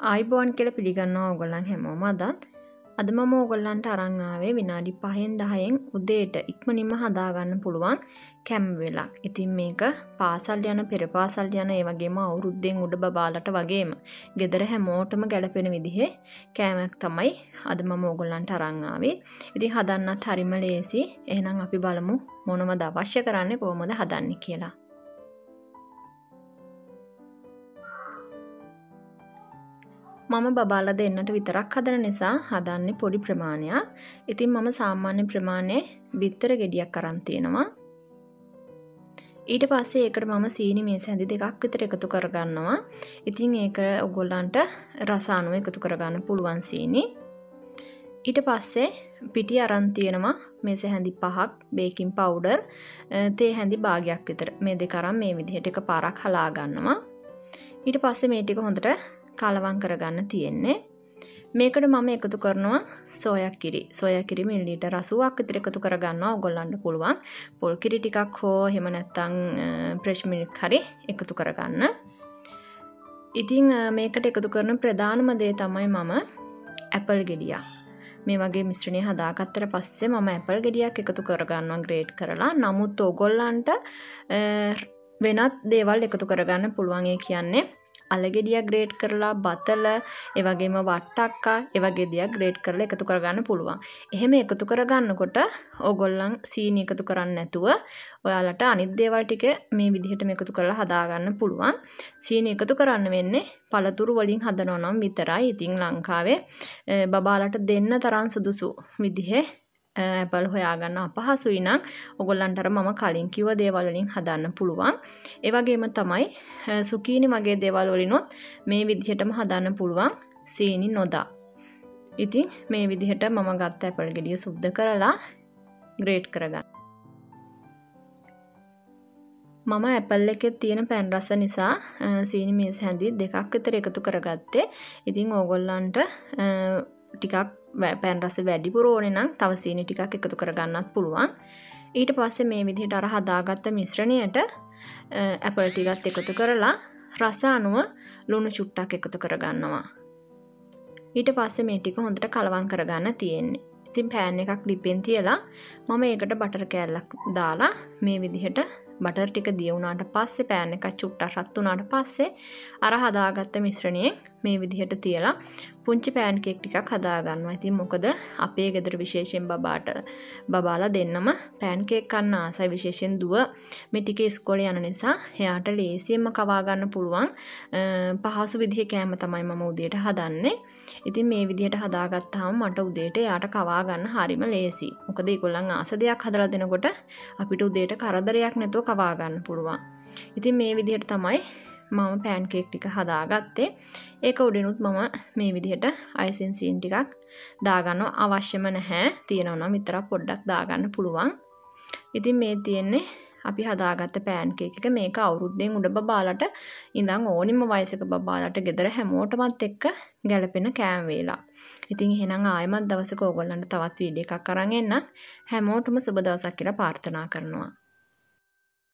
ආයිබෝන් කියලා පිළිගන්නවා ඕගොල්ලන් හැමෝම අද මම ඕගොල්ලන්ට අරන් ආවේ විනාඩි 5න් 10න් උදේට ඉක්මනින්ම හදාගන්න පුළුවන් කැම් වෙලක්. ඉතින් මේක පාසල් යන පෙර පාසල් යන ඒ වගේම අවුරුද්දෙන් උඩ බබාලට වගේම ගෙදර හැමෝටම ගැලපෙන විදිහේ කෑමක් තමයි අද මම ඕගොල්ලන්ට අරන් ආවේ. ඉතින් හදන්නත් හරිම ලේසි. එහෙනම් අපි බලමු මොනවද අවශ්‍ය කරන්නේ කොහොමද හදන්නේ කියලා. මම බබාලා දෙන්නට විතරක් හදන නිසා හදන්නේ පොඩි ප්‍රමාණයක්. ඉතින් මම සාමාන්‍ය ප්‍රමාණයේ බිත්තර ගෙඩියක් අරන් තියෙනවා. ඊට පස්සේ ඒකට මම සීනි මේස හැඳි දෙකක් විතර එකතු කරගන්නවා. ඉතින් ඒක ඔයගොල්ලන්ට රස අනුව එකතු කරගන්න පුළුවන් සීනි. ඊට පස්සේ පිටි අරන් තියෙනවා මේස හැඳි 5ක්, බේකින් පවුඩර්, තේ හැඳි භාගයක් විතර. මේ දෙක අරන් මේ විදිහට එකපාරක් හලා ගන්නවා. ඊට පස්සේ මේ ටික හොඳට කලවම් කරගන්න තියෙන්නේ. මේකට මම එකතු කරනවා සෝයා කිරි. සෝයා කිරි මිලිලීටර් 80ක් විතර එකතු කරගන්නවා. ඔයගොල්ලන්ට පුළුවන් පොල් කිරි ටිකක් හෝ එහෙම නැත්නම් ෆ්‍රෙෂ් මිල්ක් හරි එකතු කරගන්න. ඉතින් මේකට එකතු කරන ප්‍රධානම දේ තමයි මම ඇපල් ගෙඩියක්. මේ වගේ මිශ්‍රණය හදාගත්තට පස්සේ මම ඇපල් ගෙඩියක් එකතු කරගන්නවා ග්‍රේට් කරලා. නමුත් ඔයගොල්ලන්ට වෙනත් දේවල් එකතු කරගන්න පුළුවන්. ඒ කියන්නේ අලගෙඩියක් ග්‍රේට් කරලා, බතල, ඒ වගේම වට්ටක්කා, ඒ වගේ දේවල් ග්‍රේට් කරලා එකතු කරගන්න පුළුවන්. එහෙම එකතු කරගන්නකොට ඕගොල්ලන් සීනි එකතු කරන්නේ නැතුව ඔයාලට අනිත් දේවල් ටික මේ විදිහටම එකතු කරලා හදාගන්න පුළුවන්. සීනි එකතු කරන්න වෙන්නේ පළතුරු වලින් හදනවා නම් විතරයි. ඉතින් ලංකාවේ බබාලට දෙන්න තරම් සුදුසු විදිහේ ඇපල් හොයාගන්න අපහසුයි නම් ඔයගොල්ලන්ට අර මම කලින් කිව්ව දේවල් වලින් හදන්න පුළුවන්. ඒ වගේම තමයි සුකීනි වගේ දේවල් වලිනොත් මේ විදිහටම හදන්න පුළුවන් සීනි නොදා. ඉතින් මේ විදිහට මම ගත්ත ඇපල් ගෙඩිය සුද්ධ කරලා ග්‍රේට් කරගන්න. මම ඇපල් එකේ තියෙන පැන් රස නිසා සීනි මේස හැඳි දෙකක් විතර එකතු කරගත්තේ. ඉතින් ඕගොල්ලන්ට ටිකක් පැන් රස වැඩිපුර ඕනේ නම් තව සීනි ටිකක් එකතු කරගන්නත් පුළුවන්. ඊට පස්සේ මේ විදිහට අර හදාගත්ත මිශ්‍රණයට ඇපල් ටිකත් එකතු කරලා රස අනුව ලුණු චුට්ටක් එකතු කරගන්නවා. ඊට පස්සේ මේ ටික හොඳට කලවම් කරගන්න තියෙන්නේ. ඉතින් පෑන් එකක් ලිපෙන් තියලා මම ඒකට බටර් කෑල්ලක් දාලා මේ විදිහට බටර් ටික දිය වුණාට පස්සේ පෑන් එක චුට්ටක් රත් වුණාට පස්සේ අර හදාගත්ත මිශ්‍රණයෙන් මේ විදිහට තියලා පුංචි පෑන් කේක් ටිකක් හදා ගන්නවා. ඉතින් මොකද අපේ ගෙදර විශේෂයෙන් බබාලා දෙන්නම පෑන් කේක් කන්න ආසයි. විශේෂයෙන් දුව මේ ටික ඉස්කෝලේ යන නිසා එයාට ලේසියෙන්ම කවා ගන්න පුළුවන් පහසු විදිහේ කෑම තමයි මම උදේට හදන්නේ. ඉතින් මේ විදිහට හදාගත්තාම මට උදේට එයාට කවා ගන්න හරිම ලේසි. මොකද ඒගොල්ලන් ආස දෙයක් හදලා දෙනකොට අපිට උදේට කරදරයක් නැතුව කවා ගන්න පුළුවන්. ඉතින් මේ විදිහට තමයි මම පෑන් කේක් ටික හදාගත්තේ. ඒක උඩිනුත් මම මේ විදිහට අයිසින් සීන් ටිකක් දාගන්නවා. අවශ්‍යම නැහැ. තියෙනවා නම් විතරක් පොඩ්ඩක් දාගන්න පුළුවන්. ඉතින් මේ තියෙන්නේ අපි හදාගත්ත පෑන් කේක් එක. මේක අවුරුද්දෙන් උඩ බබාලට ඉඳන් ඕනිම වයසක බබාලට ගෙදර හැමෝටමත් එක්ක ගැලපෙන කෑම වේලක්. ඉතින් එහෙනම් ආයෙමත් දවසක ඕගොල්ලන්ට තවත් වීඩියෝ එකක් අරන් එන්න. හැමෝටම සුබ දවසක් කියලා ප්‍රාර්ථනා කරනවා.